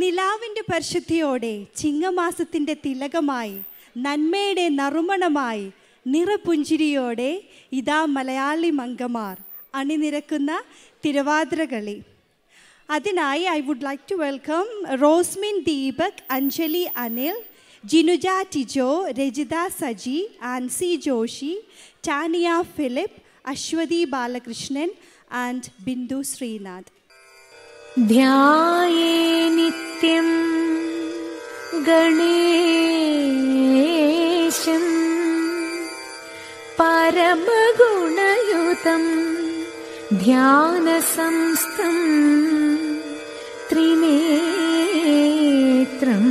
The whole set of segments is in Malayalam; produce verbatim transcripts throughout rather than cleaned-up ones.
നിലാവിൻ്റെ പരിശുദ്ധിയോടെ ചിങ്ങമാസത്തിൻ്റെ തിലകമായി നന്മയുടെ നറുമണമായി നിറപുഞ്ചിരിയോടെ ഇതാ മലയാളി മംഗമാർ അണിനിരക്കുന്ന തിരുവാതിരകളി. അതിനായി I would like to welcome Rosmin Deepak, Anjali Anil, Jinuja Tijo, Rajitha Saji, Ancy Joshi, Tania Philip, Aswathy Balakrishnan and Bindu Sreenath. ധ്യായേ നിത്യം ഗണേശം പരമഗുണയുതം ധ്യാനസംസ്ഥം ത്രിനേത്രം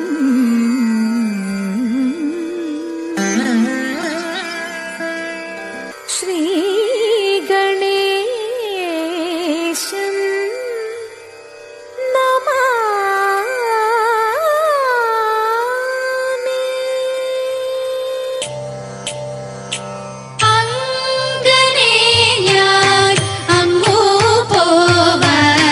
ശ്രീഗണേശം പോവാ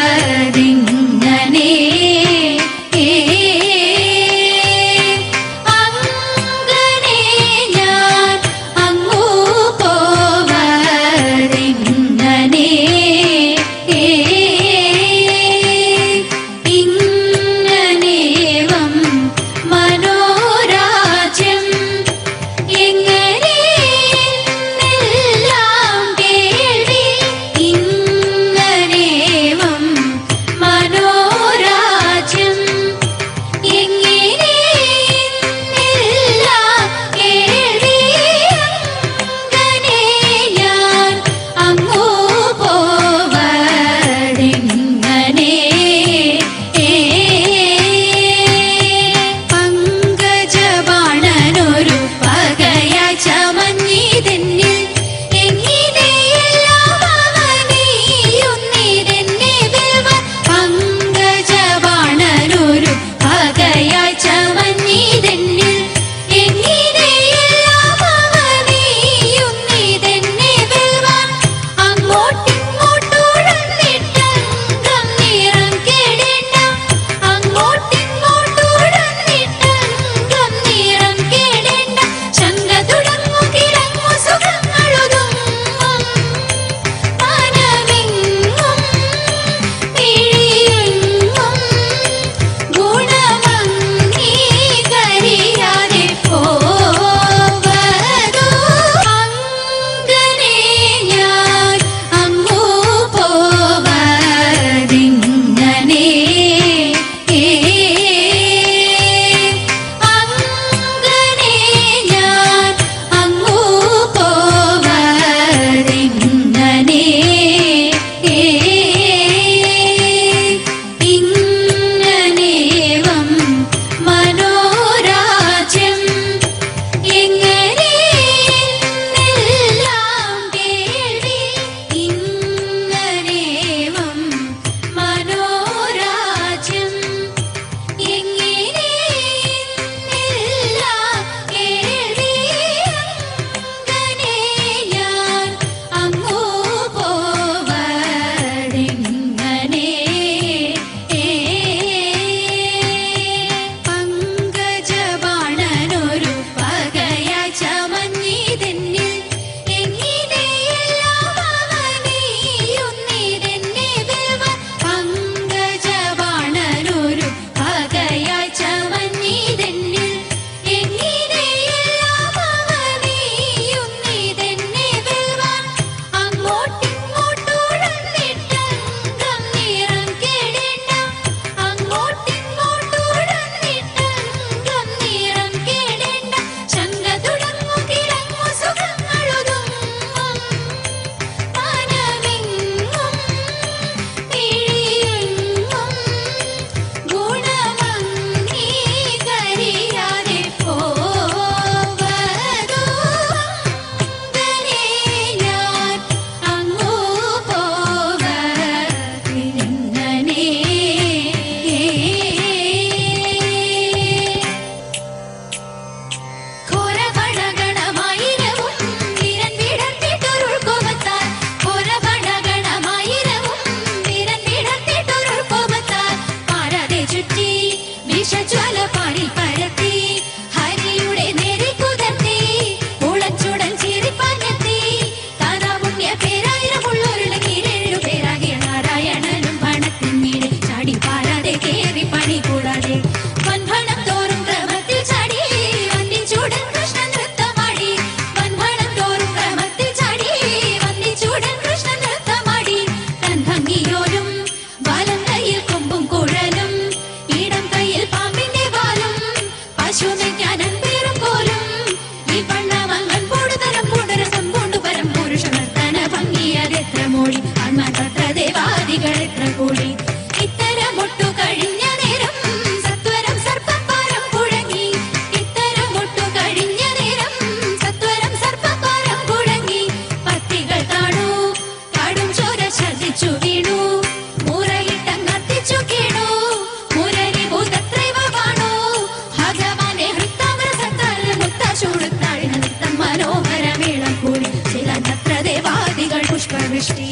ചുറ്റി വിഷജ്വാല പാടി പരത്തി ഹരിയുടെ നേരെ കുതർത്തി ഉളച്ചുടൻ ചിരിപ്പാഞ്ഞെത്തി താനാ പുണ്യ പേരായിരമുള്ളൊരുളങ്ങിരേഴു പേരാകിയ നാരായണനും പണത്തിൻ വീട് ചാടി പാരാതെ കേറി പണി കൂടാതെ വൻഭണം തോറും ക്രമത്തിൽ ചാടി വന്ദിച്ചൂടൻ കൃഷ്ണൻ നൃത്തമാടി വൻഭണം തോറും ക്രമത്തിൽ ചാടി വന്ദിച്ചൂടൻ കൃഷ്ണൻ നൃത്തമാടി തൻ ഭംഗിയോലും വലം കയ്യിൽ കൊമ്പും കുഴലും ഇടം കയ്യിൽ പാമ്പിന്റെ വാലും പശുമയ്ക്കാൻ അൻപേറും കോലും ഈ വണ്ണമങ്ങൻ പൂടുതരം പൂടരസം പൂണ്ടു പരം പുരുഷ നർത്തന ഭംഗിയതെത്ര മോടി അന്മതത്ര ദേവാദികൾ എത്ര കൂടി ഇത്തരമൊട്ടു കഴിഞ്ഞ നേരം സത്വരം സർപ്പപ്പാരം കുഴങ്ങി ഇത്തരമൊട്ടു കഴിഞ്ഞ നേരം സത്വരം സർപ്പപ്പാരം കുഴങ്ങി പത്തികൾ താണു കാടും ചോര ഛർദിച്ചു വീണു മുറയിട്ടങ്ങർത്തിച്ചു കേണു മുരളി ഭൂതത്രൈവ വാണു ഭഗവാനെ ഹൃത്താമരസത്താൽ മുത്തചൂടുത്താഴിന നൃത്തം മനോഹര മേളം കൂടി ചില നത്ര ദേവാദികൾ പുഷ്പവൃഷ്ടി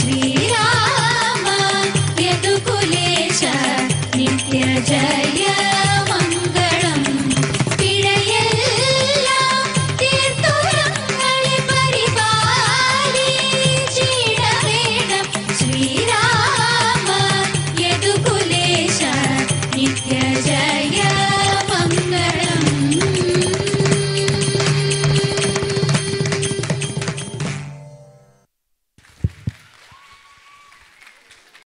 ശ്രീരാമ യദുകുലേശ നിത്യ ജയ